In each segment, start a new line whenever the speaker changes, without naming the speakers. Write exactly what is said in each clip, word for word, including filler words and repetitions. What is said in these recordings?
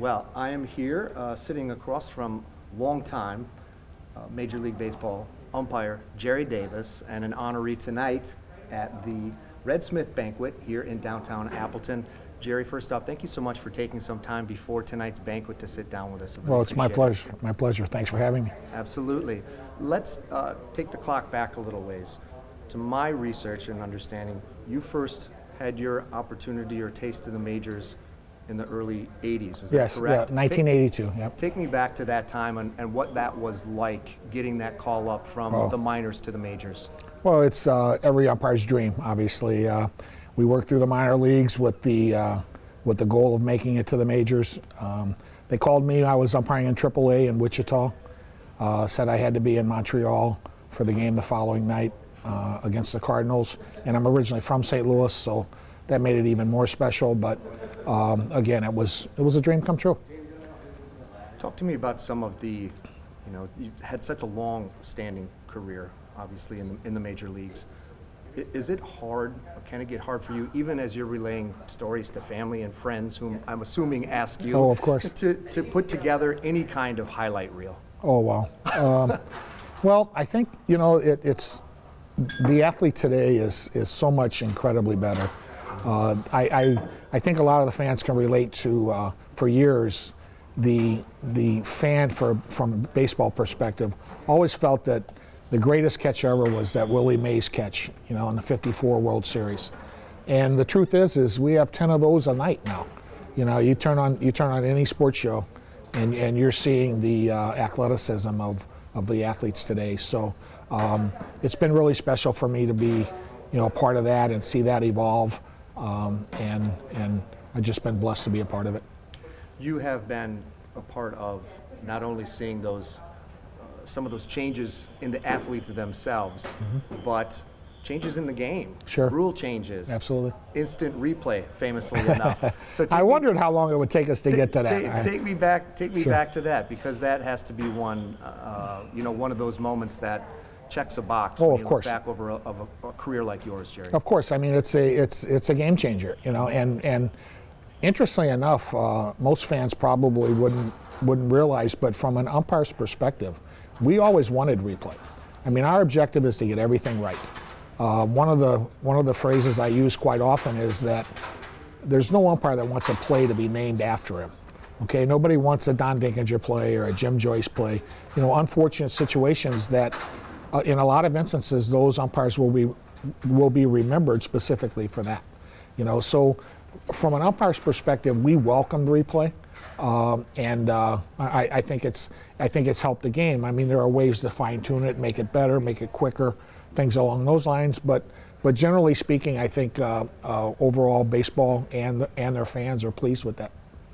Well, I am here uh, sitting across from longtime uh, Major League Baseball umpire Gerry Davis, and an honoree tonight at the Red Smith Banquet here in downtown Appleton. Gerry, first off, thank you so much for taking some time before tonight's banquet to sit down with us. Really
well, it's my pleasure.
It.
My pleasure. Thanks for having me.
Absolutely. Let's uh, take the clock back a little ways. To my research and understanding, you first had your opportunity or taste of the majors in the early eighties, was
yes,
that correct?
Yeah, nineteen eighty-two,
take,
yep.
Take me back to that time and, and what that was like, getting that call up from
oh.
the minors to the majors.
Well, it's uh, every umpire's dream, obviously. Uh, we worked through the minor leagues with the, uh, with the goal of making it to the majors. Um, they called me, I was umpiring in triple A in Wichita, uh, said I had to be in Montreal for the game the following night uh, against the Cardinals. And I'm originally from Saint Louis, so that made it even more special, but um, again, it was it was a dream come true.
Talk to me about some of the, you know, you had such a long-standing career, obviously in the, in the major leagues. I, is it hard, or can it get hard for you, even as you're relaying stories to family and friends, whom I'm assuming ask you,
oh, of course,
to to put together any kind of highlight reel?
Oh wow. Um, well, I think you know it, it's the athlete today is is so much incredibly better. Uh, I, I, I think a lot of the fans can relate to, uh, for years, the, the fan for, from a baseball perspective always felt that the greatest catch ever was that Willie Mays catch, you know, in the fifty-four World Series. And the truth is, is we have ten of those a night now. You know, you turn on, you turn on any sports show and, and you're seeing the uh, athleticism of, of the athletes today. So um, it's been really special for me to be, you know, part of that and see that evolve. Um, and and I've just been blessed to be a part of it.
You have been a part of not only seeing those, uh, some of those changes in the athletes themselves, mm-hmm. but changes in the game.
Sure.
Rule changes.
Absolutely.
Instant replay, famously enough. So
I wondered me, how long it would take us to get to that.
Take me back. Take me
sure.
back to that, because that has to be one, uh, you know, one of those moments that checks a box
oh,
when
of
you
course.
look back over a, of a, a career like yours, Gerry.
Of course. I mean, it's a it's it's a game changer, you know. And and interestingly enough, uh, most fans probably wouldn't wouldn't realize, but from an umpire's perspective, we always wanted replay. I mean, our objective is to get everything right. Uh, one of the one of the phrases I use quite often is that there's no umpire that wants a play to be named after him. Okay, nobody wants a Don Dinkinger play or a Jim Joyce play. You know, unfortunate situations that. Uh, in a lot of instances, those umpires will be will be remembered specifically for that. You know, so from an umpire's perspective, we welcome the replay, um, and uh, I, I think it's I think it's helped the game. I mean, there are ways to fine tune it, make it better, make it quicker, things along those lines. But but generally speaking, I think uh, uh, overall baseball and and their fans are pleased with that.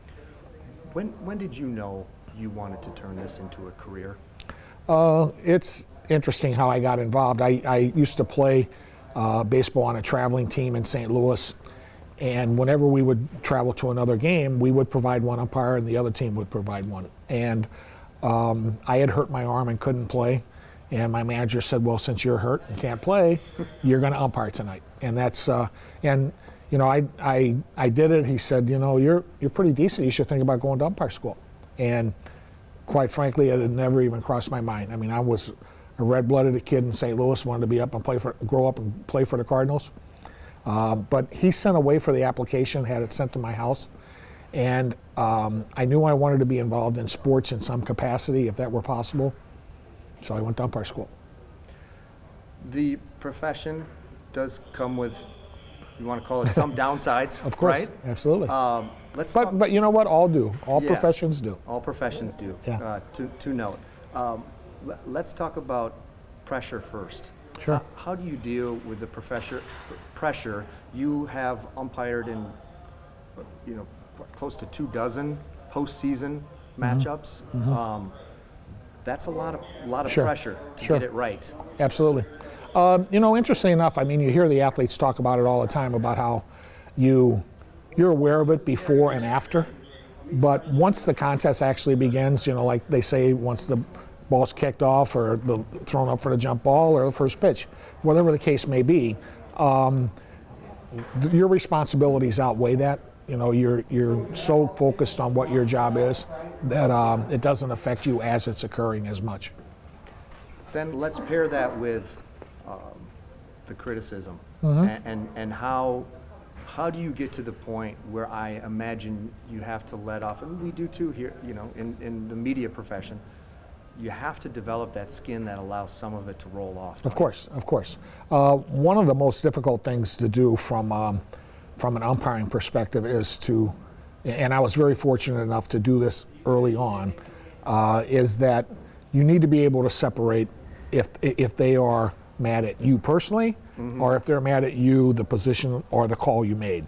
When when did you know you wanted to turn this into a career?
Uh, it's interesting how I got involved. I, I used to play uh, baseball on a traveling team in Saint Louis, and whenever we would travel to another game, we would provide one umpire and the other team would provide one. And um, I had hurt my arm and couldn't play, and my manager said, well, since you're hurt and can't play, you're going to umpire tonight. And that's, uh, and you know, I, I, I did it. He said, you know, you're, you're pretty decent. You should think about going to umpire school. And quite frankly, it had never even crossed my mind. I mean, I was a red-blooded kid in Saint Louis, wanted to be up and play for, grow up and play for the Cardinals. Um, but he sent away for the application, had it sent to my house, and um, I knew I wanted to be involved in sports in some capacity, if that were possible. So I went to umpire school.
The profession does come with, you want to call it, some downsides,
of course,
right?
Absolutely.
Um, let's
but
talk,
but you know what? All do. All
yeah,
professions do.
All professions do.
Yeah.
Uh, to to note. Um, Let's talk about pressure first.
Sure.
How, how do you deal with the pressure? Pressure. You have umpired in, you know, close to two dozen postseason matchups.
Mm-hmm.
Um, that's a lot of lot of
sure.
pressure to
sure.
get it right.
Absolutely. Um, you know, interesting enough, I mean, you hear the athletes talk about it all the time about how you you're aware of it before and after, but once the contest actually begins, you know, like they say, once the ball's kicked off or the, thrown up for the jump ball or the first pitch, whatever the case may be, um, your responsibilities outweigh that. You know, you're you're so focused on what your job is that um, it doesn't affect you as it's occurring as much.
Then let's pair that with um, the criticism,
Mm-hmm.
and, and and how how do you get to the point where I imagine you have to let off, and we do too here, you know, in in the media profession. You have to develop that skin that allows some of it to roll off.
Of course, of course. Uh, one of the most difficult things to do from um, from an umpiring perspective is to, and I was very fortunate enough to do this early on, uh, is that you need to be able to separate if if they are mad at you personally, mm-hmm. or if they're mad at you, the position or the call you made.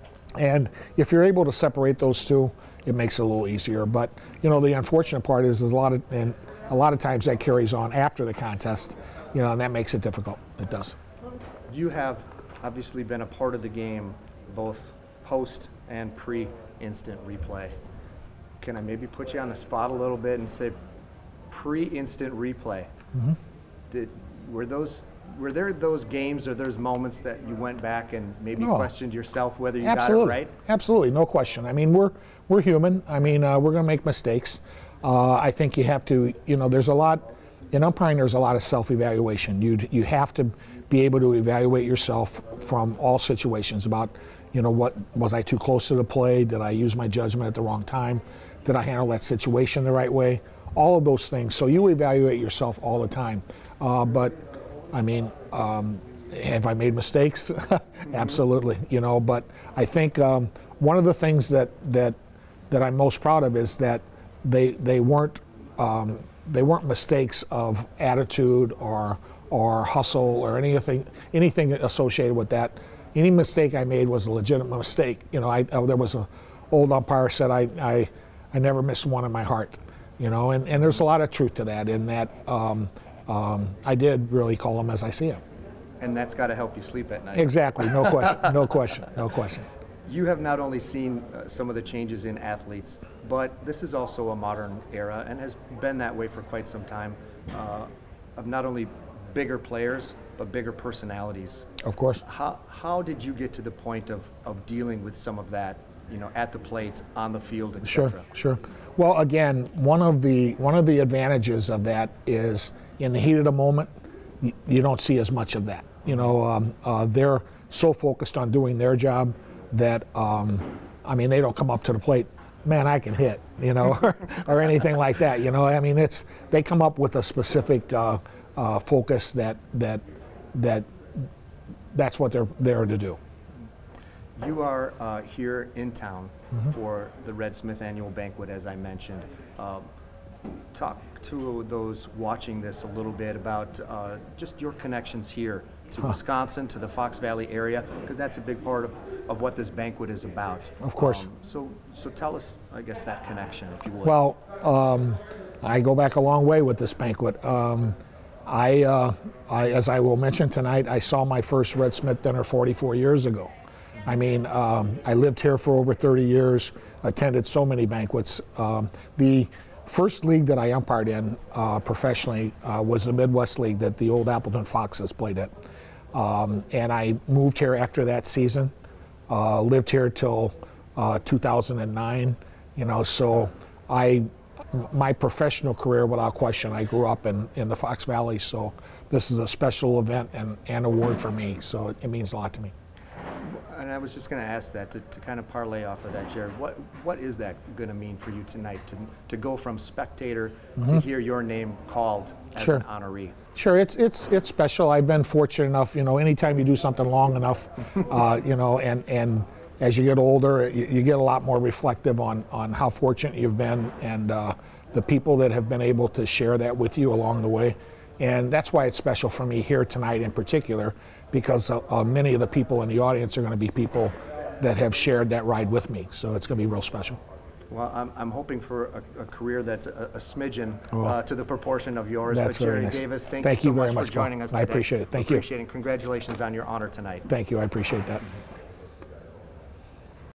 And if you're able to separate those two, it makes it a little easier. But you know, the unfortunate part is there's a lot of and a lot of times that carries on after the contest, you know, and that makes it difficult. It does.
You have obviously been a part of the game, both post and pre-instant replay. Can I maybe put you on the spot a little bit and say, pre-instant replay? Mm-hmm. Did were those were there those games or those moments that you went back and maybe
No.
questioned yourself whether you
Absolutely.
got it right?
Absolutely, no question. I mean, we're we're human. I mean, uh, we're going to make mistakes. Uh, I think you have to, you know, there's a lot, in umpiring there's a lot of self-evaluation. You you have to be able to evaluate yourself from all situations about, you know, what, was I too close to the play? Did I use my judgment at the wrong time? Did I handle that situation the right way? All of those things. So you evaluate yourself all the time. Uh, but, I mean, um, have I made mistakes? Absolutely, you know, but I think um, one of the things that, that, that I'm most proud of is that They they weren't um, they weren't mistakes of attitude or or hustle or anything anything associated with that. Any mistake I made was a legitimate mistake. You know, I, I there was a old umpire said I, I I never missed one in my heart. You know, and, and there's a lot of truth to that. In that um, um, I did really call them as I see them.
And that's got to help you sleep at night.
Exactly. No question. No question. No question.
You have not only seen uh, some of the changes in athletes, but this is also a modern era and has been that way for quite some time, uh, of not only bigger players, but bigger personalities.
Of course.
How, how did you get to the point of, of dealing with some of that, you know, at the plate, on the field, et cetera?
Sure, sure. Well, again, one of the one of the advantages of that is in the heat of the moment, you, you don't see as much of that. You know, um, uh, they're so focused on doing their job that, um, I mean, they don't come up to the plate, man, I can hit, you know, or, or anything like that. You know, I mean, it's they come up with a specific uh, uh, focus that that that that's what they're there to do.
You are uh, here in town
Mm-hmm.
for the Red Smith Annual Banquet, as I mentioned. Uh, talk to those watching this a little bit about uh, just your connections here to huh. Wisconsin, to the Fox Valley area, because that's a big part of, of what this banquet is about.
Of course.
Um, so, so tell us, I guess, that connection, if you would.
Well, um, I go back a long way with this banquet. Um, I, uh, I, as I will mention tonight, I saw my first Red Smith dinner forty-four years ago. I mean, um, I lived here for over thirty years, attended so many banquets. Um, the first league that I umpired in uh, professionally uh, was the Midwest League that the old Appleton Foxes played at. Um, and I moved here after that season, uh, lived here till uh, two thousand nine, you know, so I, my professional career, without question, I grew up in, in the Fox Valley, so this is a special event and, and award for me, so it, it means a lot to me.
And I was just going to ask that, to, to kind of parlay off of that, Jared. What what is that going to mean for you tonight, to to go from spectator mm-hmm. to hear your name called as
sure.
an honoree?
Sure, it's it's it's special. I've been fortunate enough, you know, anytime you do something long enough, uh, you know, and and as you get older, you, you get a lot more reflective on on how fortunate you've been and uh, the people that have been able to share that with you along the way. And that's why it's special for me here tonight in particular, because uh, uh, many of the people in the audience are going to be people that have shared that ride with me. So it's going to be real special.
Well, I'm, I'm hoping for a, a career that's a, a smidgen
oh,
uh, to the proportion of yours.
That's
but Gerry
nice.
Davis, thank,
thank
you so
you very
much
much
for joining
Paul.
us today.
I appreciate it. Thank
appreciate
you.
It. Congratulations on your honor tonight.
Thank you. I appreciate that.